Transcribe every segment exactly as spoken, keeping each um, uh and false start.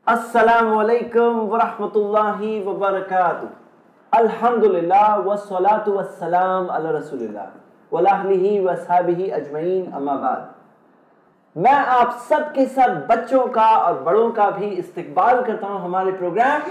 السلام علیکم ورحمۃ اللہ وبرکاتہ. الحمدللہ والصلاة والسلام علی رسول اللہ وآلہ وصحبہ اجمعین، اما بعد. میں آپ سب کے سب بچوں کا اور بڑوں کا بھی استقبال کرتا ہوں ہمارے پروگرام.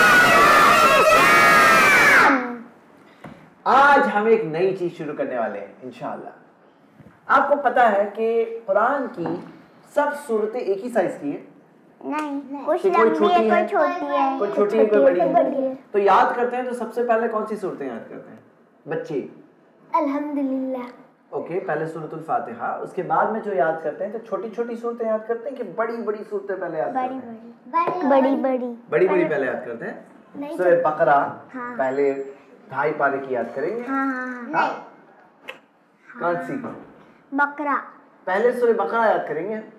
آج ہم ایک نئی چیز شروع کرنے والے ہیں انشاءاللہ. آپ کو پتا ہے کہ قرآن کی سب صورتیں ایک ہی سائز کی ہیں؟ نہیں، کچھ لمبی ہے، کوئی چھوٹی ہے، کوئی چھوٹی ہے، کوئی بڑی ہے. تو یاد کرتے ہیں تو سب سے پہلے کون سی صورتیں یاد کرتے ہیں بچے؟ الحمدللہ. اوکے، پہلے سورۃ الفاتحہ. اس کے بعد میں جو یاد کرتے ہیں تو چھوٹی چھوٹی صورتیں یاد کرتے ہیں کہ بڑی بڑی صورتیں پہلے یاد کرتے ہیں؟ بڑی بڑی بڑی بڑی پہلے یاد کرتے ہیں. سورۃ بقرہ پہلے ڈھائی پارے کی یاد کریں گے. ہاں، کون سی؟ بقرہ. پہلے سورۃ بقرہ یاد کریں گے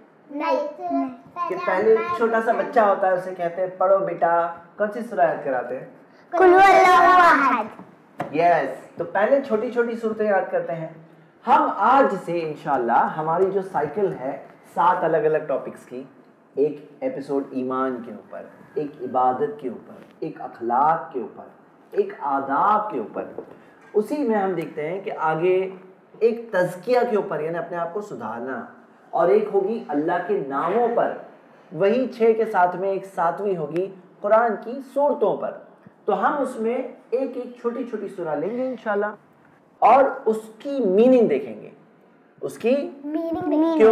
کہ پہلے چھوٹا سا بچہ ہوتا ہے اسے کہتے ہیں پڑھو بیٹا. کون سی سورہ یاد کراتے ہیں؟ قل هو الله احد. یس. تو پہلے چھوٹی چھوٹی صورتیں یاد کرتے ہیں. ہم آج سے انشاءاللہ ہماری جو سائیکل ہے سات الگ الگ ٹاپکس کی، ایک ایپیسوڈ ایمان کے اوپر، ایک عبادت کے اوپر، ایک اخلاق کے اوپر، ایک آداب کے اوپر، اسی میں ہم دیکھتے ہیں کہ آگے ایک تزکیہ کے اوپر، یعنی اپنے آپ کو سدھارنا، اور ایک ہوگی اللہ کے ناموں پر. وہی چھ کے ساتھ میں ایک ساتویں ہوگی قرآن کی صورتوں پر. تو ہم اس میں ایک ایک چھوٹی چھوٹی سورہ لیں گے انشاءاللہ اور اس کی میننگ دیکھیں گے. اس کی میننگ کیوں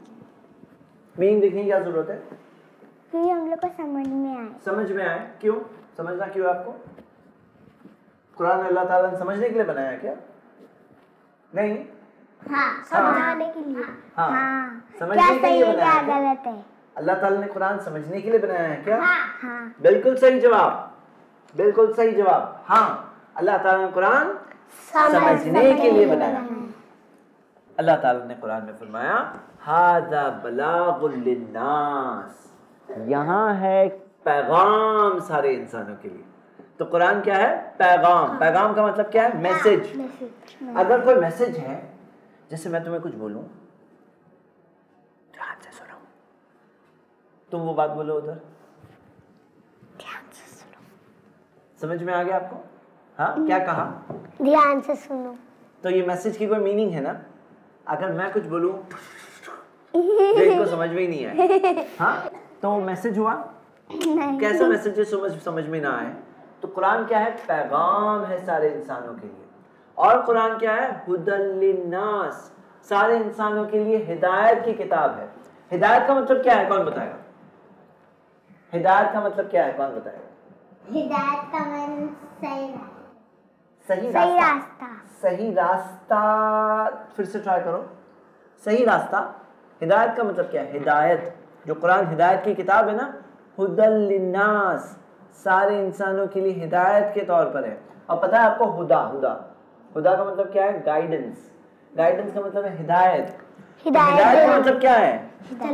میننگ دیکھنے کی کیا ضرورت ہے؟ کیونکہ ہم لوگ کو سمجھ میں آئے. سمجھ میں آئے. کیوں سمجھنا کیوں آپ کو؟ قرآن اللہ تعالیٰ نے سمجھنے کے لیے بنایا کیا؟ نہیں. ہاں، سمجھانے کے لیے. ہاں، سمجھنے کے لیے بنایا کیا غلط ہے؟ اللہ تعالیٰ نے قرآن سمجھنے کے لیے بنایا ہے کیا؟ ہاں، بالکل صحیح جواب، بالکل صحیح جواب. ہاں، اللہ تعالیٰ نے قرآن سمجھنے کے لیے بنایا. اللہ تعالیٰ نے قرآن میں فرمایا ھذا بلاغ للناس، یہاں ہے پیغام سارے انسانوں کے لیے. تو قرآن کیا ہے؟ پیغام. پیغام کا مطلب کیا ہے؟ میسج. اگر کوئی میسج ہے، جیسے میں تمہیں کچھ بولوں، دھیان سے سنو، تم وہ بات بولو ادھر، دھیان سے سنو. سمجھ میں آ گیا آپ کو؟ ہاں، کیا کہا؟ دھیان سے سنو. تو یہ میسج کی کوئی میننگ ہے نا. اگر میں کچھ بولوں جو ان کو سمجھ میں ہی نہیں آئے، ہاں، تو وہ میسج ہوا؟ کیسا میسج ہے سمجھ سمجھ میں نہ آئے؟ تو قرآن کیا ہے؟ پیغام ہے سارے انسانوں کے لیے. اور قرآن کیا ہے؟ ھدی للناس، سارے انسانوں کے لیے ہدایت کی کتاب ہے. ہدایت کا مطلب کیا ہے؟ کون بتائے گا؟ ہدایت کا مطلب کیا ہے؟ کون بتائے گا؟ ہدایت کا مطلب صحیح صحیح راستہ. صحیح راستہ. پھر سے ٹرائی کرو. صحیح راستہ. ہدایت کا مطلب کیا ہے؟ ہدایت. جو قرآن ہدایت کی کتاب ہے نا، ھدی للناس، سارے انسانوں کے لیے ہدایت کے طور پر ہے. اور پتہ ہے آپ کو ہدا ہدا ہدا کا مطلب کیا ہے؟ گائیڈنس. گائیڈنس کا مطلب ہے ہدایت. ہدایت کا مطلب کیا ہے؟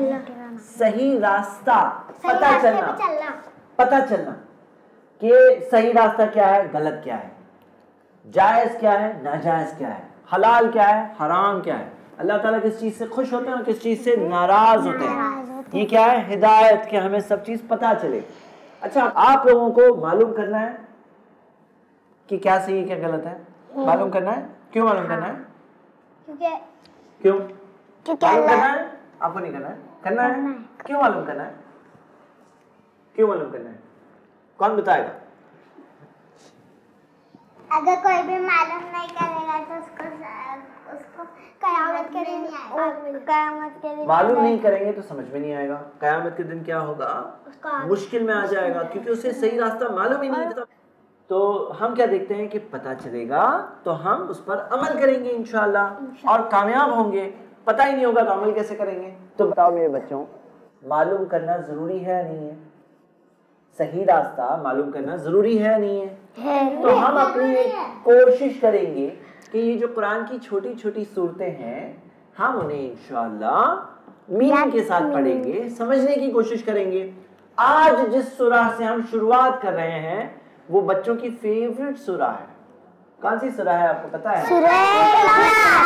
صحیح راستہ. پتہ چلنا پتہ چلنا کہ صحیح راستہ کیا ہے، غلط کیا ہے، جائز کیا ہے، ناجائز کیا ہے، حلال کیا ہے، حرام کیا ہے. اللہ تعالیٰ کس چیز سے خوش ہوتے ہیں اور کس چیز سے ناراض ہوتے ہیں. یہ کیا ہے؟ ہدایت، کہ ہمیں سب چیز پتہ چلے. اچھا، آپ لوگوں کو معلوم کرنا ہے کہ کیا صحیح ہے کیا غلط ہے. معلوم کرنا ہے. کیوں معلوم کرنا ہے؟ کیونکہ کیوں کیونکہ معلوم کرنا اللہ ہے؟ آپ کو نہیں کرنا ہے؟ کرنا ہے. کیوں معلوم کرنا ہے؟ کیوں معلوم کرنا ہے؟ کون بتائے گا؟ اگر کوئی بھی معلوم نہیں کرے گا تو اس کو اس کو قیامت کے دن قیامت کے دن معلوم نہیں کریں گے تو سمجھ میں نہیں آئے گا. قیامت کے دن کیا ہوگا؟ مشکل میں آ جائے گا، کیونکہ اسے صحیح راستہ معلوم ہی نہیں تھا. تو ہم کیا دیکھتے ہیں کہ پتہ چلے گا تو ہم اس پر عمل کریں گے انشاءاللہ اور کامیاب ہوں گے. پتہ ہی نہیں ہوگا تو عمل کیسے کریں گے؟ تو بتاؤ میرے بچوں، معلوم کرنا ضروری ہے یا نہیں ہے؟ صحیح راستہ معلوم کرنا ضروری ہے یا نہیں ہے؟ تو ہم اپنی ایک کوشش کریں گے کہ یہ جو قرآن کی چھوٹی چھوٹی صورتیں ہیں ہم انہیں انشاءاللہ میننگ کے ساتھ پڑھیں گے، سمجھنے کی کوشش کریں گے. آج جس سورہ سے ہم شروعات کر رہے ہیں وہ بچوں کی فیوریٹ سورہ ہے. کون سی سورہ ہے آپ کو پتا ہے؟ سورہ اخلاص.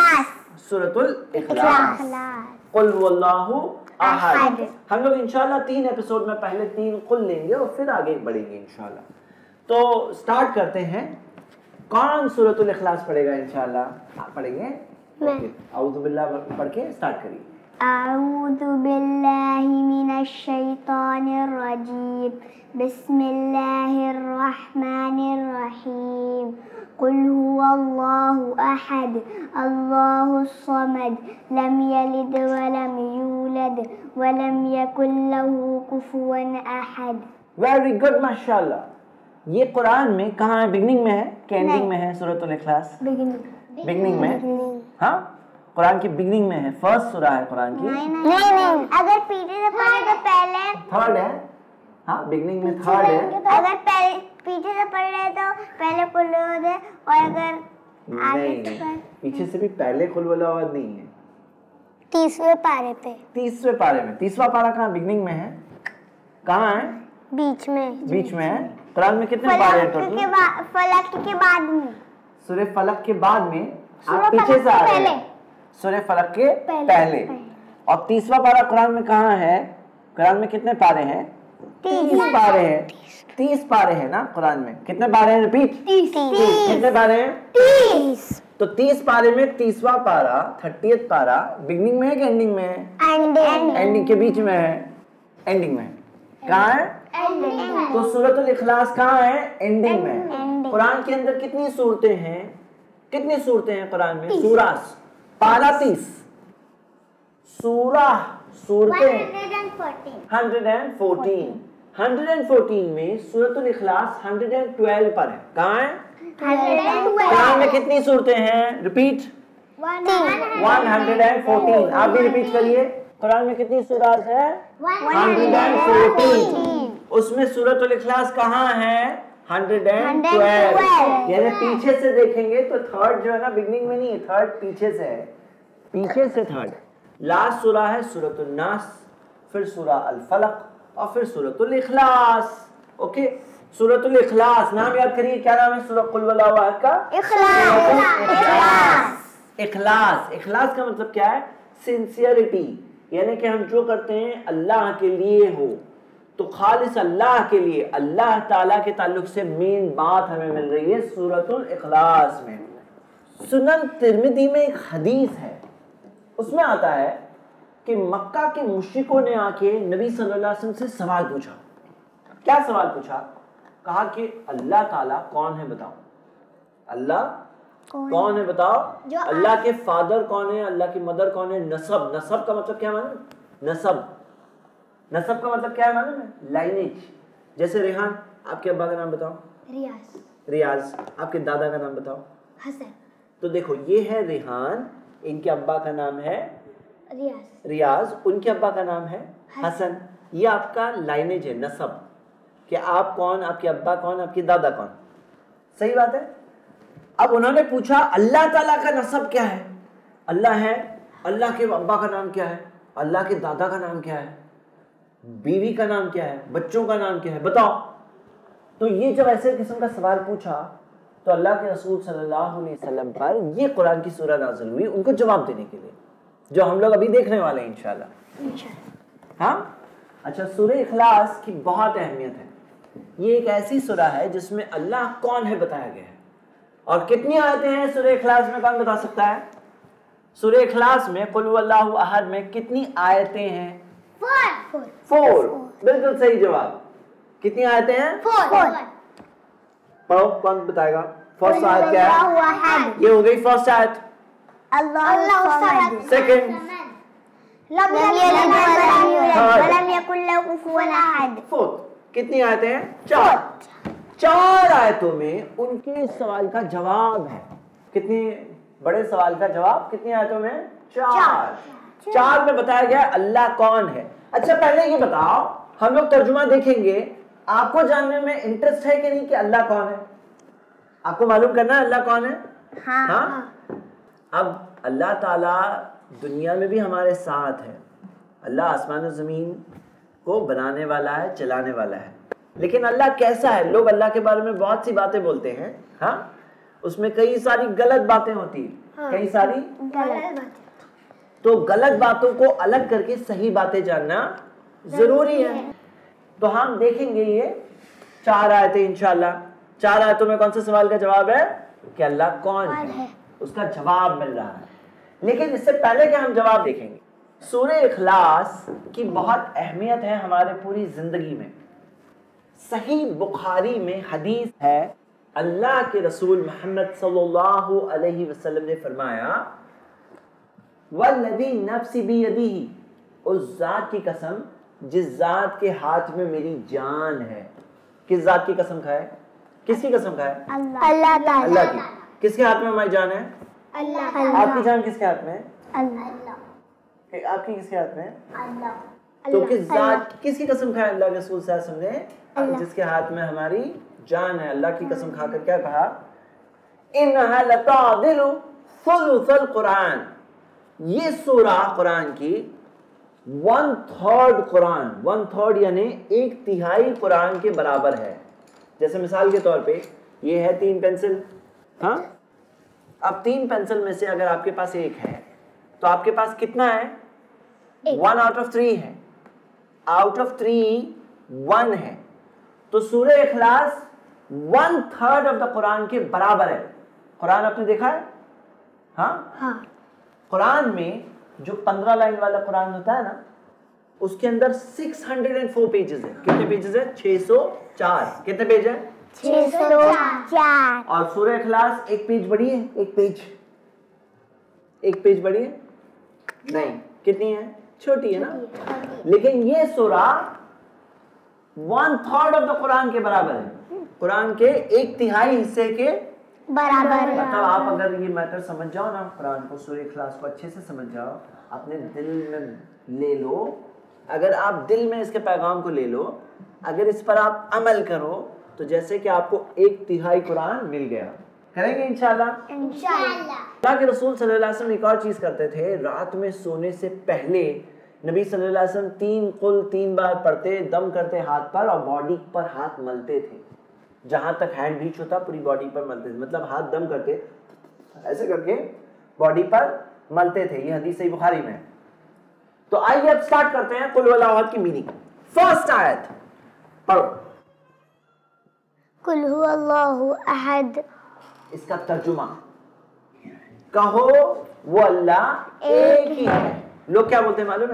سورۃ الاخلاص، قل هو اللہ احد. ہم لوگ انشاءاللہ تین ایپیسوڈ میں پہلے تین قل لیں گے اور پھر آگے بڑھیں گے انشاءاللہ. تو سٹارٹ کرتے ہیں. کون سورۃ الاخلاص پڑھے گا انشاءاللہ؟ آپ پڑھیں گے؟ اعوذ باللہ پڑھ کے سٹارٹ کریے. اعوذ باللہ من الشیطان الرجیم، بسم اللہ الرحمن الرحیم. قل هو اللہ احد اللہ الصمد لم یلد ولم یولد ولم یکن له کفوا احد. ویری گڈ، ماشاءاللہ. یہ قرآن میں کہاں ہے؟ بگننگ میں ہے کہ اینڈنگ میں ہے سورۃ الاخلاص؟ بگننگ میں. ہاں قرآن کی بگننگ میں ہے، فرسٹ سورہ ہے قرآن کی. نہیں نہیں، اگر پیچھے سے پڑھے تو پہلے تھرڈ ہے. ہاں بگننگ میں تھرڈ ہے. اگر پہلے پیچھے سے پڑھ رہے تو پہلے قل اعوذ ہے، اور اگر نہیں پیچھے سے بھی پہلے قل هو اللہ احد نہیں ہے. تیسویں پارے پہ، تیسویں پارے میں. تیسواں پارہ کہاں؟ بگننگ میں ہے. کہاں ہے؟ بیچ میں. بیچ میں ہے. قرآن میں کتنے پارے ہیں ٹوٹل؟ فلق کے بعد میں، سورہ فلق کے بعد میں. آپ پیچھے سے آ رہے ہیں سورہ فلق کے پہلے. اور تیسواں پارہ قرآن میں کہاں ہے؟ قرآن میں کتنے پارے ہیں؟ تیس پارے ہیں. تیس پارے ہیں نا قرآن میں. کتنے پارے ہیں؟ ریپیٹ. کتنے پارے ہیں؟ تیس. تو تیس پارے میں تیسواں پارہ تھرٹیتھ پارہ بگننگ میں ہے کہ اینڈنگ میں ہے؟ اینڈنگ کے بیچ میں ہے. اینڈنگ میں کہاں ہے؟ تو سورۃ الاخلاص کہاں ہے؟ اینڈنگ میں. قرآن کے اندر کتنی صورتیں ہیں؟ کتنی صورتیں ہیں قرآن میں؟ سوراس. پارہ تیس، سورہ صورتیں hundred and fourteen. Hundred and fourteen میں سورۃ الاخلاص ہنڈریڈ اینڈ ٹویلو پر ہے. کہاں ہے؟ قرآن میں کتنی صورتیں ہیں؟ Repeat. One hundred and fourteen. آپ بھی ریپیٹ کریے. قرآن میں کتنی سورات ہے؟ Hundred and fourteen. اس میں سورۃ الاخلاص کہاں ہے؟ Hundred and twelve. یعنی پیچھے سے دیکھیں گے تو تھرڈ جو ہے نا بگننگ میں نہیں ہے، تھرڈ پیچھے سے ہے. پیچھے سے تھرڈ. لاسٹ سورہ ہے سورۃ الناس، پھر سورہ الفلق اور پھر سورۃ الاخلاص. اوکے. سورۃ الاخلاص نام یاد کریے. کیا نام ہے سورہ قل هو اللہ احد کا؟ اخلاص. اخلاص. اخلاص کا مطلب کیا ہے؟ سنسیئرٹی. یعنی کہ ہم جو کرتے ہیں اللہ کے لیے ہو، تو خالص اللہ کے لیے، اللہ تعالیٰ کے تعلق سے مین بات ہمیں مل رہی ہے سورۃ الاخلاص میں. سنن ترمذی میں ایک حدیث ہے، اس میں آتا ہے کہ مکہ کے مشرکوں نے آ کے نبی صلی اللہ علیہ وسلم سے سوال پوچھا. کیا سوال پوچھا؟ کہا کہ اللہ تعالیٰ کون ہے بتاؤ. اللہ کون ہے بتاؤ. اللہ کے فادر کون ہے، اللہ کی مدر کون ہے. نسب. نسب کا مطلب کیا معلوم؟ نسب. نسب کا مطلب کیا ہے معلوم ہے؟ لائنیج. جیسے ریحان، آپ کے ابا کا نام بتاؤ. ریاض. ریاض. آپ کے دادا کا نام بتاؤ. حسن. تو دیکھو یہ ہے ریحان، ان کے ابا کا نام ہے ریاض. ریاض، ان کے ابا کا نام ہے حسن. یہ آپ کا لائنیج ہے، نسب، کہ آپ کون، آپ کے ابا کون، آپ کے دادا کون. صحیح بات ہے. اب انہوں نے پوچھا اللہ تعالیٰ کا نسب کیا ہے. اللہ ہے، اللہ کے ابا کا نام کیا ہے، اللہ کے دادا کا نام کیا ہے، بیوی کا نام کیا ہے، بچوں کا نام کیا ہے، بتاؤ. تو یہ جب ایسے قسم کا سوال پوچھا تو اللہ کے رسول صلی اللہ علیہ وسلم پر یہ قرآن کی سورہ نازل ہوئی ان کو جواب دینے کے لیے، جو ہم لوگ ابھی دیکھنے والے ہیں انشاءاللہ. ہاں اچھا. سورہ اخلاص کی بہت اہمیت ہے. یہ ایک ایسی سورہ ہے جس میں اللہ کون ہے بتایا گیا ہے. اور کتنی آیتیں ہیں سورہ اخلاص میں؟ کون بتا سکتا ہے؟ سورہ اخلاص میں قل هو اللہ احد میں کتنی آیتیں ہیں؟ فور. فور. بالکل صحیح جواب. کتنی آیتیں ہیں؟ فور. پڑھو. کون بتائے گا؟ فرسٹ آیت کیا ہے؟ یہ ہو گئی فرسٹ آیت. اللہ الصمد. سیکنڈ. لم یلد ولم یولد ولم یکن له کفوا احد. فورتھ. کتنی آیتیں ہیں؟ چار. چار آیتوں میں ان کے سوال کا جواب ہے. کتنی بڑے سوال کا جواب کتنی آیتوں میں؟ چار. چار میں بتایا گیا اللہ کون ہے. اچھا پہلے یہ بتاؤ، ہم لوگ ترجمہ دیکھیں گے، آپ کو جاننے میں انٹرسٹ ہے کہ نہیں کہ اللہ کون ہے؟ آپ کو معلوم کرنا ہے اللہ کون ہے؟ ہاں. اب اللہ تعالیٰ دنیا میں بھی ہمارے ساتھ ہے. اللہ آسمان و زمین کو بنانے والا ہے، چلانے والا ہے. لیکن اللہ کیسا ہے؟ لوگ اللہ کے بارے میں بہت سی باتیں بولتے ہیں. ہاں اس میں کئی ساری غلط باتیں ہوتی ہیں, کئی ساری غلط بات. تو غلط باتوں کو الگ کر کے صحیح باتیں جاننا ضروری ہے. تو ہم دیکھیں گے یہ چار آیتیں انشاءاللہ. چار آیتوں میں کون سے سوال کا جواب ہے کہ اللہ کون ہے, اس کا جواب مل رہا ہے. لیکن اس سے پہلے کہ ہم جواب دیکھیں گے, سورہ اخلاص کی بہت اہمیت ہے ہمارے پوری زندگی میں. صحیح بخاری میں حدیث ہے, اللہ کے رسول محمد صلی اللہ علیہ وسلم نے فرمایا والذی نفسی بیدیہ, اس ذات کی قسم جس ذات کے ہاتھ میں میری جان ہے. کس ذات کی قسم کھائے, کس کی قسم کھائے؟ اللہ تعالی. اللہ کی. کس کے ہاتھ میں ہماری جان ہے؟ اللہ. آپ کی جان کس کے ہاتھ میں ہے؟ اللہ. آپ کی کس کے ہاتھ میں ہے؟ اللہ. تو کس ذات, کس کی قسم کھائے اللہ کے رسول صلی اللہ علیہ وسلم نے؟ جس کے ہاتھ میں ہماری جان ہے. اللہ کی قسم کھا کر کیا کہا؟ انہا لتعدل ثلث القرآن, یہ سورہ قرآن کی ون تھرڈ قرآن, ون تھرڈ یعنی ایک تہائی قرآن کے برابر ہے. جیسے مثال کے طور پہ یہ ہے تین پینسل, ہاں, اب تین پینسل میں سے اگر آپ کے پاس ایک ہے تو آپ کے پاس کتنا ہے؟ ون آؤٹ آف تھری ہے. آؤٹ آف تھری ون ہے. تو سورہ اخلاص ون تھرڈ آف دا قرآن کے برابر ہے. قرآن آپ نے دیکھا ہے؟ ہاں ہاں. قرآن میں جو پندرہ لائن والا قرآن ہوتا ہے نا, اس کے اندر six hundred and four pages ہے. کتنے پیجز ہیں؟ چھ سو چار. کتنے پیج ہیں؟ چھ سو چار. اور سورہ اخلاص ایک پیج بڑی ہے, ایک پیج ایک پیج بڑی ہے نہیں, کتنی ہے؟ چھوٹی ہے نا. لیکن یہ سورہ ون تھرڈ آف دا قرآن کے برابر ہے, قرآن کے ایک تہائی حصے کے برابر. مطلب آپ اگر یہ میٹر سمجھ جاؤ نا, قرآن کو سورہ اخلاص کو اچھے سے سمجھ جاؤ, اپنے دل میں لے لو, اگر آپ دل میں اس کے پیغام کو لے لو, اگر اس پر آپ عمل کرو تو جیسے کہ آپ کو ایک تہائی قرآن مل گیا. کریں گے انشاءاللہ. انشاءاللہ. اللہ کے رسول صلی اللہ علیہ وسلم ایک اور چیز کرتے تھے, رات میں سونے سے پہلے نبی صلی اللہ علیہ وسلم تین قل تین بار پڑھتے, دم کرتے ہاتھ پر اور باڈی پر ہاتھ ملتے تھے. جہاں تک ہینڈ ریچ ہوتا پوری باڈی پر ملتے تھے, مطلب ہاتھ دم کرتے ایسے کر کے باڈی پر ملتے تھے. یہ حدیث صحیح بخاری میں ہے. تو آئیے اب سٹارٹ کرتے ہیں قل واللہ احد کی میننگ. فرسٹ آیت پڑھو. قل هو اللہ احد. اس کا ترجمہ کہو وہ اللہ ایک ہی ہے. لوگ کیا بولتے ہیں معلوم ہے؟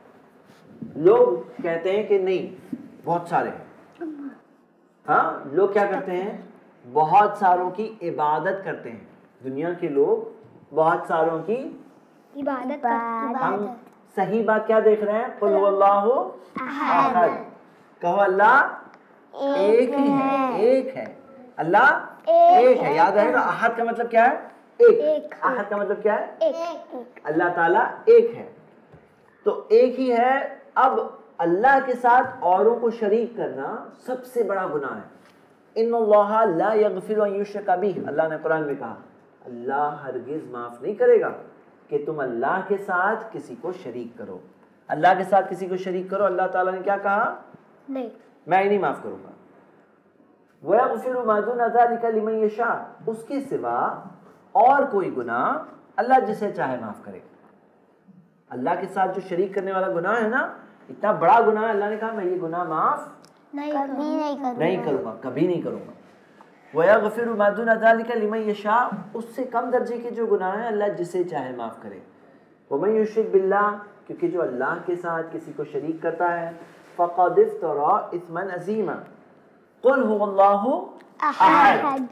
لوگ کہتے ہیں کہ نہیں بہت سارے ہیں. ہاں, لوگ کیا کرتے ہیں؟ بہت ساروں کی عبادت کرتے ہیں. دنیا کے لوگ بہت ساروں کی عبادت کرتے. ہم صحیح بات کیا دیکھ رہے ہیں؟ قل هو اللہ احد. کہو اللہ ایک ہی ہے, ایک ہے. اللہ ایک ہے. یاد رہے گا احد کا مطلب کیا ہے؟ ایک. احد کا مطلب کیا ہے؟ ایک. اللہ تعالیٰ ایک ہے. تو ایک ہی ہے. اب اللہ کے ساتھ اوروں کو شریک کرنا سب سے بڑا گناہ ہے. ان اللہ لا یغفر ان یشرک بہ, اللہ نے قرآن میں کہا اللہ ہرگز معاف نہیں کرے گا کہ تم اللہ کے ساتھ کسی کو شریک کرو. اللہ کے ساتھ کسی کو شریک کرو, اللہ تعالیٰ نے کیا کہا؟ نہیں, میں ہی نہیں معاف کروں گا. وَيَغْفِرُ مَا دُونَ ذَلِكَ لِمَن يَشَاءُ, اس کے سوا اور کوئی گناہ اللہ جسے چاہے معاف کرے. اللہ کے ساتھ جو شریک کرنے والا گناہ ہے نا, اتنا بڑا گناہ ہے, اللہ نے کہا میں یہ گناہ معاف نہیں کروں نہیں کروں گا, کبھی نہیں کروں گا. وَيَغْفِرُ مَا دُونَ ذَلِكَ لِمَن يَشَاءُ, اس سے کم درجے کے جو گناہ ہیں اللہ جسے چاہے معاف کرے. وَمَن يُشْرِكْ بِاللَّهِ, کیونکہ جو اللہ کے ساتھ کسی کو شریک کرتا ہے فَقَدِ افْتَرَىٰ إِثْمًا عَظِيمًا. قُلْ هُوَ اللَّهُ أَحَدٌ,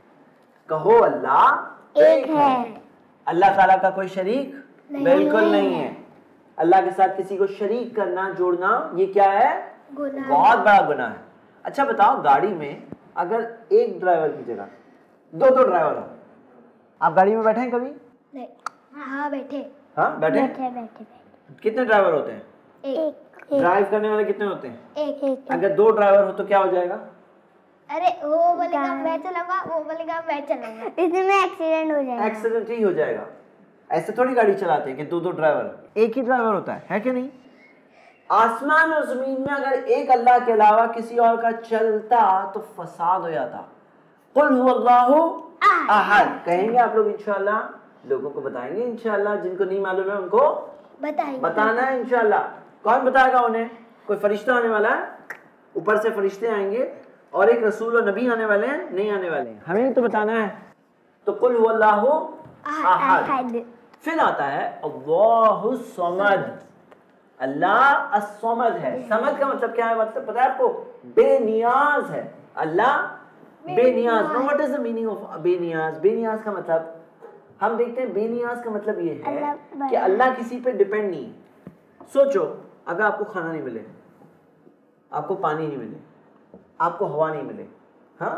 کہو اللہ ایک ہے. اللہ تعالیٰ کا کوئی شریک بالکل نہیں ہے. اللہ کے ساتھ کسی کو شریک کرنا, جوڑنا, یہ کیا ہے؟ گناہ. بہت بڑا گناہ ہے. اچھا بتاؤ, گاڑی میں اگر ایک ڈرائیور کی جگہ دو دو ڈرائیور ہو, آپ گاڑی میں بیٹھے ہیں کبھی؟ نہیں. ہاں بیٹھے. ہاں بیٹھے. بیٹھے بیٹھے. کتنے ڈرائیور ہوتے ہیں؟ ایک. ڈرائیو کرنے والے کتنے ہوتے ہیں؟ ایک. ایک. اگر دو ڈرائیور ہو تو کیا ہو جائے گا؟ ارے وہ بولے گا میں چلاؤں گا, وہ بولے گا میں چلاؤں گا, اس میں ایکسیڈنٹ ہو جائے گا. ایکسیڈنٹ ہی ہو جائے گا. ایسے تھوڑی گاڑی چلاتے ہیں کہ دو دو ڈرائیور, ایک ہی ڈرائیور ہوتا ہے, ہے کہ نہیں؟ آسمان اور زمین میں اگر ایک اللہ کے علاوہ کسی اور کا چلتا تو فساد ہو جاتا. قل هو اللہ अहद कहेंगे आप लोग इंशाल्लाह, लोगों को बताएंगे इंशाल्लाह, जिनको नहीं मालूम है उनको बताएंगे, बताना है इंशाल्लाह। कौन बताएगा उन्हें? कोई फरिश्ता आने वाला है, ऊपर से फरिश्ते आएंगे और एक रसूल और नबी आने वाले हैं, नहीं आने वाले हैं, हमें तो बताना है। तो कुल हुवल्लाहु अहद। फिर आता है अल्लाहु समद, अल्लाह अस्समद है। समद का मतलब क्या है? मतलब पता है आपको? बेनियाज है। अल्लाह बेनियाज। No what is the meaning of बेनियाज? बेनियाज का मतलब हम देखते हैं, बेनियाज का मतलब ये है कि अल्लाह किसी पे डिपेंड नहीं है। सोचो, अगर आपको खाना नहीं मिले, आपको पानी नहीं मिले, आपको हवा नहीं मिले, हाँ,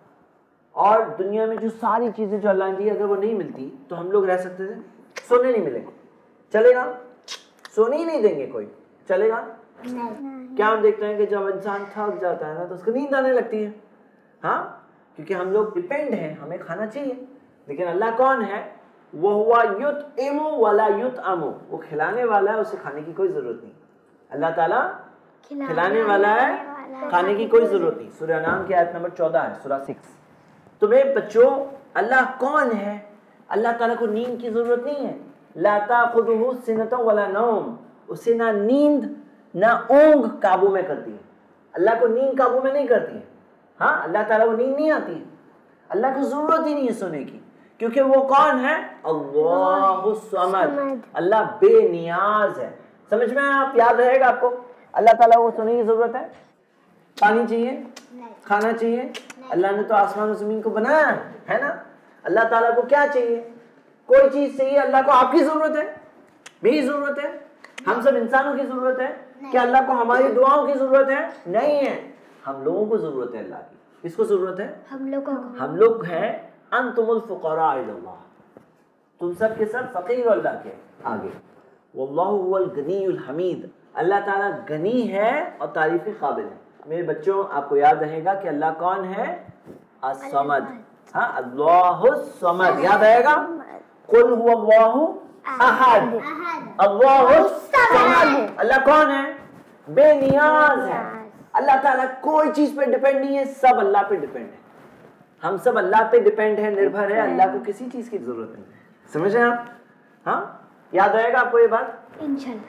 और दुनिया में जो सारी चीजें जो अल्लाह ने दी अगर वो नहीं मिलती तो हम लोग रह सकते थे? सोने नहीं मिले, चलेगा? सोने ही नहीं देंगे कोई, चलेगा? नहीं। क्या हम देखते हैं कि जब इंसान थक जाता है ना तो उसको नींद आने लगती है, हाँ, क्योंकि हम लोग डिपेंड हैं, हमें खाना चाहिए। लेकिन अल्लाह कौन है? वो हुआ युतइमु वला युतअमु, वो खिलाने वाला है, उसे खाने की कोई जरूरत नहीं। अल्लाह ताला खिलाने वाला है, खाने की कोई जरूरत नहीं। सूरह नाम की आयत नंबर चौदह है, सूरह सिक्स। तो मेरे बच्चों, अल्लाह कौन है? अल्लाह ताला को नींद की जरूरत नहीं है। ला ताखुदुहु सिनतुन वला नौम, उसे ना नींद ना ऊंघ काबू में करती है। अल्लाह को नींद काबू में नहीं करती है, हाँ, अल्लाह ताला को नींद नहीं आती है, अल्लाह को जरूरत ही नहीं है सोने की, क्योंकि वो कौन है? अल्लाहु समद, अल्लाह बेनियाज है। समझ में आप? याद रहेगा आपको? अल्लाह ताला को सोने की जरूरत है? पानी चाहिए, खाना चाहिए? अल्लाह ने तो आसमान और जमीन को बनाया है ना। अल्लाह ताला को क्या चाहिए? कोई चीज चाहिए? अल्लाह को आपकी जरूरत है, मेरी जरूरत है, हम सब इंसानों की जरूरत है? क्या अल्लाह को हमारी दुआओं की जरूरत है? नहीं है, हम लोगों को जरूरत है अल्लाह की। किसको जरूरत है? हम लोगों को। हम लोग हैं अंतुमुल फुकरा इलल्लाह, तुम सब के सब फकीर अल्लाह के आगे। वल्लाहु हुवल गनीयुल हमीद, अल्लाह ताला गनी है और तारीफ के काबिल है। मेरे बच्चों, आपको याद रहेगा कि अल्लाह कौन है? अस्समद, हाँ, अल्लाहु समद, याद आएगा? कुल हुवल्लाहु अहद, अल्लाहु समद। अल्लाह कौन है? बेनियाज है। अल्लाह ताला कोई चीज पे डिपेंड नहीं है, सब अल्लाह पे डिपेंड है। हम सब अल्लाह पे डिपेंड है, निर्भर है, अल्लाह को किसी चीज की जरूरत नहीं है। समझ रहे हैं आप? हाँ, याद रहेगा आपको ये बात इंशाल्लाह।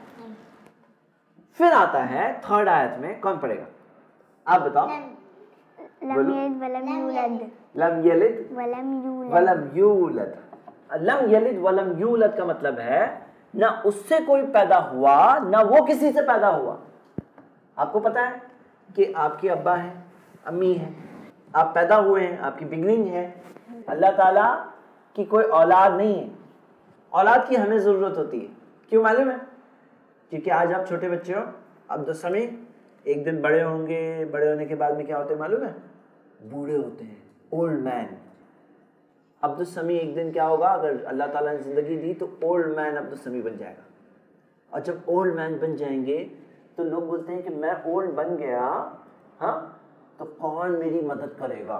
फिर आता है थर्ड आयत में, कौन पढ़ेगा? आप बताओ। लम यलिद वलम यूलद, लम यलिद वलम यूलद, वलम यूलद। लम यलिद वलम यूलद का मतलब है ना उससे कोई पैदा हुआ ना वो किसी से पैदा हुआ। आपको पता है कि आपके अब्बा हैं, अम्मी हैं, आप पैदा हुए हैं, आपकी बिगनिंग है। अल्लाह ताला की कोई औलाद नहीं है। औलाद की हमें ज़रूरत होती है, क्यों मालूम है? क्योंकि आज आप छोटे बच्चे हो, अब दस समय एक दिन बड़े होंगे, बड़े होने के बाद में क्या होते हैं मालूम है? बूढ़े होते हैं, ओल्ड मैन। अब्दुल समी एक दिन क्या होगा, अगर अल्लाह ताला ने ज़िंदगी दी तो ओल्ड मैन अब्दुल समी बन जाएगा। और जब ओल्ड मैन बन जाएंगे तो लोग बोलते हैं कि मैं ओल्ड बन गया, हाँ, तो कौन मेरी मदद करेगा?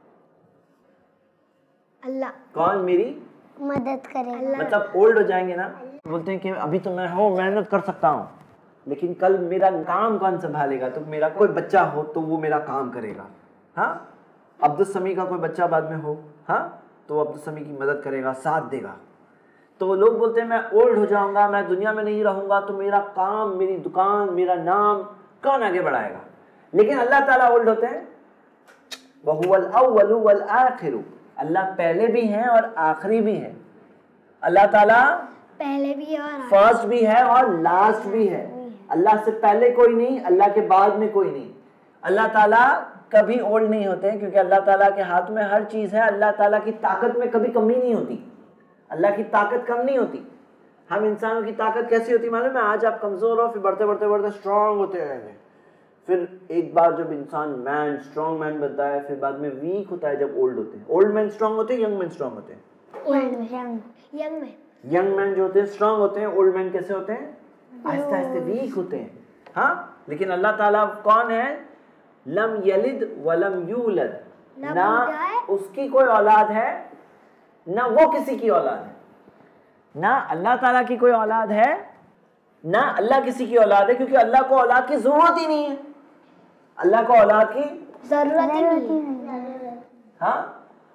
अल्लाह। कौन मेरी मदद करेगा? मतलब ओल्ड हो जाएंगे ना, बोलते हैं कि अभी तो मैं हूँ, मेहनत कर सकता हूँ, लेकिन कल मेरा काम कौन संभालेगा? तो मेरा कोई बच्चा हो तो वो मेरा काम करेगा, हाँ। अब्दुल समी का कोई बच्चा बाद में हो, हाँ, तो अब्दुल समी की मदद करेगा, साथ देगा। तो लोग बोलते हैं मैं ओल्ड हो जाऊंगा, मैं दुनिया में नहीं रहूंगा, तो मेरा काम, मेरी दुकान, मेरा नाम कौन आगे बढ़ाएगा? लेकिन अल्लाह ताला ओल्ड होते हैं। वहुवल अव्वलु वल आखिरु, अल्लाह पहले भी हैं और आखिरी भी हैं। अल्लाह ताला पहले भी और फर्स्ट भी है और लास्ट भी है। अल्लाह से पहले कोई नहीं, अल्लाह के बाद में कोई नहीं। अल्लाह ताला कभी ओल्ड नहीं होते हैं, क्योंकि अल्लाह ताला के हाथ में हर चीज़ है। अल्लाह ताला की ताकत में कभी कमी नहीं होती, अल्लाह की ताकत कम नहीं होती। हम इंसानों की ताकत कैसी होती मालूम है? आज आप कमज़ोर हो, फिर बढ़ते बढ़ते बढ़ते स्ट्रांग होते रहेंगे, फिर एक बार जब इंसान मैन स्ट्रांग मैन बनता है, फिर बाद में वीक होता है जब ओल्ड होते हैं। ओल्ड मैन स्ट्रांग होते हैं, यंग मैन स्ट्रांग होते हैं? Young man. यंग मैन जो होते हैं स्ट्रांग होते हैं, ओल्ड मैन कैसे होते हैं? आहिस्ते आहिस्ते वीक होते हैं, हाँ। लेकिन अल्लाह ताला कौन है? लम यलिद वलम यूलद, ना उसकी कोई औलाद है ना वो किसी की औलाद है। ना अल्लाह ताला की कोई औलाद है ना अल्लाह किसी की औलाद है, क्योंकि अल्लाह को औलाद की जरूरत ही नहीं है। अल्लाह को औलाद की जरूरत ही नहीं है, हाँ,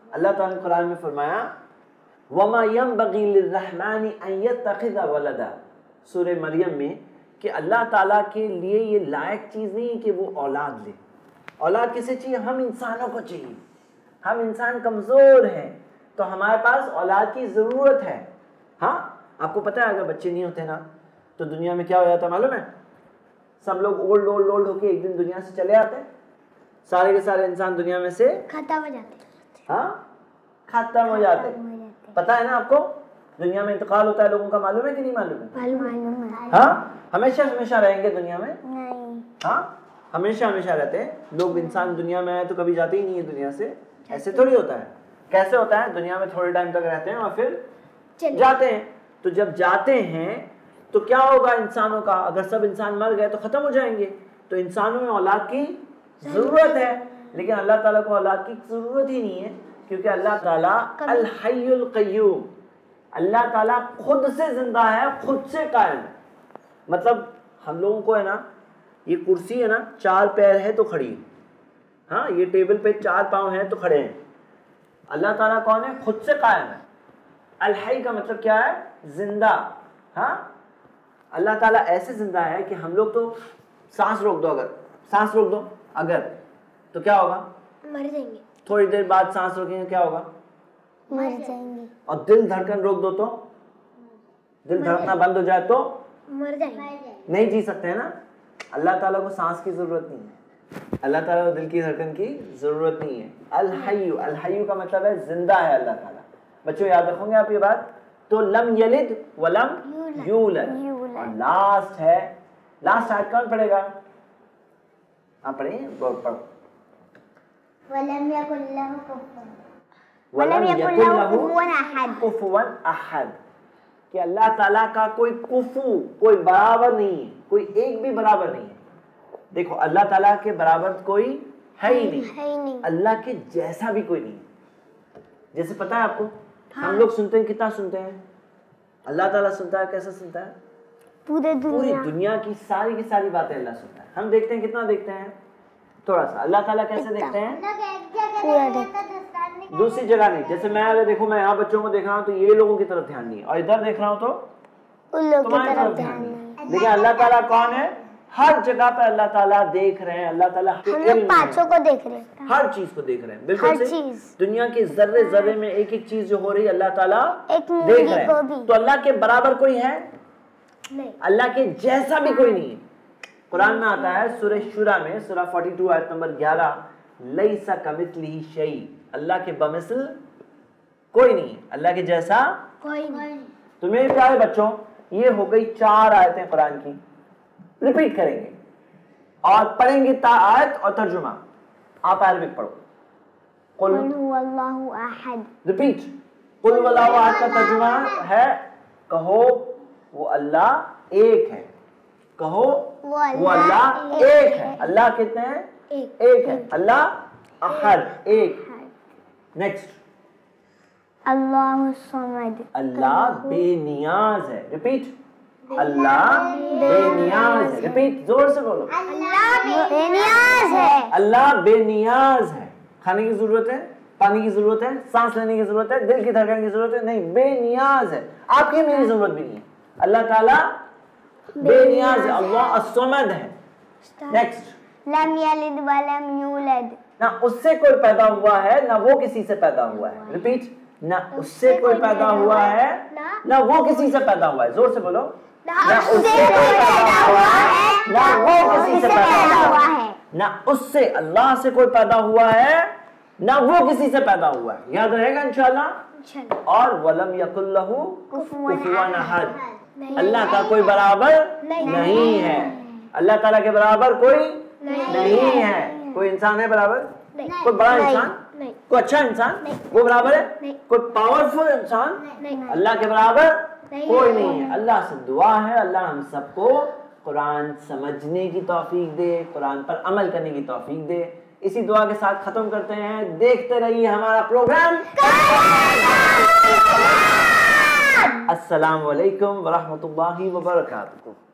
اللہ تعالیٰ نے قرآن میں فرمایا وَمَا يَنبَغِي لِلرَّحْمَنِ أَن يَتَّخِذَ وَلَدًا، سورہ مریم میں، کہ اللہ تعالیٰ کے لیے یہ لائق چیز نہیں ہے کہ وہ اولاد لے. اولاد کسے چاہیے؟ ہم انسانوں کو چاہیے. ہم انسان کمزور ہیں تو ہمارے پاس اولاد کی ضرورت ہے. ہاں آپ کو پتہ ہے اگر بچے نہیں ہوتے نا تو دنیا میں کیا ہو جاتا معلوم ہے؟ سب لوگ اولڈ اولڈ اولڈ ہو کے ایک دن دنیا سے چلے آتے ہیں. سارے کے سارے انسان دنیا میں سے ختم ہو جاتے. ہاں ختم ہو جاتے. پتہ ہے نا آپ کو دنیا میں انتقال ہوتا ہے لوگوں کا، معلوم ہے کہ نہیں معلوم ہے؟ معلوم ہے. ہاں ہمیشہ ہمیشہ رہیں گے دنیا میں؟ نہیں. ہاں ہمیشہ ہمیشہ رہتے ہیں لوگ. انسان دنیا میں آئے تو کبھی جاتے ہی نہیں ہے دنیا سے. ایسے تھوڑی ہوتا ہے. کیسے ہوتا ہے؟ دنیا میں تھوڑے ٹائم تک رہتے ہیں اور پھر جاتے ہیں. تو جب جاتے ہیں تو کیا ہوگا انسانوں کا؟ اگر سب انسان مر گئے تو ختم ہو جائیں گے. تو انسانوں میں اولاد کی ضرورت ہے، لیکن اللہ تعالیٰ کو اولاد کی ضرورت ہی نہیں ہے، کیونکہ اللہ تعالیٰ الحی القیوم، اللہ تعالیٰ خود سے زندہ ہے، خود سے قائم ہے. مطلب ہم لوگوں کو ہے نا یہ کرسی ہے نا چار پیر ہے تو کھڑی ہے، ہاں یہ ٹیبل پہ چار پاؤں ہیں تو کھڑے ہیں. اللہ تعالیٰ کون ہے؟ خود سے قائم ہے. الحی کا مطلب کیا ہے؟ زندہ. ہاں اللہ تعالیٰ ایسے زندہ ہے کہ ہم لوگ تو سانس روک دو، اگر سانس روک دو اگر تو کیا ہوگا؟ مر جائیں گے. تھوڑی دیر بعد سانس روکیں گے کیا ہوگا؟ مر جائیں گے. اور دل دھڑکن روک دو تو دل دھڑکنا بند ہو جائے تو مر جائیں گے. نہیں جی سکتے ہیں نا. اللہ تعالیٰ کو سانس کی ضرورت نہیں ہے، اللہ تعالیٰ کو دل کی دھڑکن کی ضرورت نہیں ہے. الحی، الحی کا مطلب ہے زندہ ہے اللہ تعالیٰ. بچوں یاد رکھو گے آپ یہ بات. تو لم یلد ولم یولد. اور لاسٹ ہے، لاسٹ آیت کون پڑھے گا؟ آپ پڑھیں پڑھو. ولم یکن لہ کفوا ولم یکن لہ کفوا احد، کہ اللہ تعالیٰ کا کوئی کفو، کوئی برابر نہیں ہے، کوئی ایک بھی برابر نہیں ہے. دیکھو اللہ تعالیٰ کے برابر کوئی ہے ہی نہیں، اللہ کے جیسا بھی کوئی نہیں. جیسے پتہ ہے آپ کو ہم لوگ سنتے ہیں، کتنا سنتے ہیں؟ اللہ تعالیٰ سنتا ہے. کیسا سنتا ہے؟ پورے پوری دنیا کی ساری کی ساری باتیں اللہ سنتا ہے. ہم دیکھتے ہیں کتنا دیکھتے ہیں؟ تھوڑا سا. اللہ تعالیٰ کیسے دیکھتے ہیں؟ دوسری جگہ نہیں. جیسے میں اگر دیکھو میں یہاں بچوں کو دیکھ رہا ہوں تو یہ لوگوں کی طرف دھیان نہیں ہے، اور ادھر دیکھ رہا ہوں تو تمہاری طرف دھیان نہیں ہے. لیکن اللہ تعالیٰ کون ہے؟ ہر جگہ پہ اللہ تعالیٰ دیکھ رہے ہیں. اللہ تعالیٰ ہم لوگ پانچوں کو دیکھ رہے ہیں، ہر چیز کو دیکھ رہے ہیں. بالکل صحیح. دنیا کے ذرے ذرے میں ایک ایک چیز جو ہو رہی ہے اللہ تعالیٰ دیکھ رہے ہیں. تو اللہ کے برابر کوئی ہے نہیں، اللہ کے جیسا بھی کوئی نہیں ہے. قرآن میں آتا ہے سورہ شورى میں، سورہ بائیس آیت نمبر گیارہ، لیس کمثلہ شیء، اللہ کے بمثل کوئی نہیں ہے، اللہ کے جیسا کوئی نہیں. تو میرے پیارے بچوں یہ ہو گئی چار آیتیں قرآن کی. ریپیٹ کریں گے اور پڑھیں گے تا آیت اور ترجمہ. آپ عربک پڑھو. قل هو اللہ احد. ریپیٹ. قل هو اللہ احد کا ترجمہ ہے کہو وہ اللہ ایک ہے. کہو وہ اللہ ایک ہے. اللہ کتنے ہیں؟ ایک ہے. اللہ احد ایک. نیکسٹ. اللہ الصمد. اللہ بے نیاز ہے. ریپیٹ. اللہ بے نیاز ہے. ریپیٹ زور سے بولو. اللہ بے نیاز ہے. اللہ بے نیاز ہے. کھانے کی ضرورت ہے، پانی کی ضرورت ہے، سانس لینے کی ضرورت ہے، دل کی دھڑکن کی ضرورت ہے نہیں، بے نیاز ہے. آپ کی میری ضرورت بھی نہیں ہے. اللہ تعالیٰ بے نیاز ہے. اللہ الصمد ہے. نیکسٹ. لم یلد ولم یولد. نہ اس سے کوئی پیدا ہوا ہے نہ وہ کسی سے پیدا ہوا ہے. ریپیٹ. نہ اس سے کوئی پیدا ہوا ہے نہ وہ کسی سے پیدا ہوا ہے. زور سے بولو. نہ اس سے کوئی پیدا ہوا ہے نہ وہ کسی سے پیدا ہوا ہے. نہ اس سے اللہ سے کوئی پیدا ہوا ہے نہ وہ کسی سے پیدا ہوا ہے. یاد رہے گا انشاءاللہ. اور ولم یکن لہ کفوا احد. اللہ کا کوئی برابر نہیں ہے. اللہ تعالیٰ کے برابر کوئی نہیں ہے. کوئی انسان ہے برابر؟ کوئی بڑا انسان، کوئی اچھا انسان وہ برابر ہے؟ کوئی پاورفل انسان اللہ کے برابر کوئی نہیں ہے. اللہ سے دعا ہے اللہ ہم سب کو قرآن سمجھنے کی توفیق دے، قرآن پر عمل کرنے کی توفیق دے. اسی دعا کے ساتھ ختم کرتے ہیں. دیکھتے رہیے ہمارا پروگرام. السلام علیکم ورحمۃ اللہ وبرکاتہ.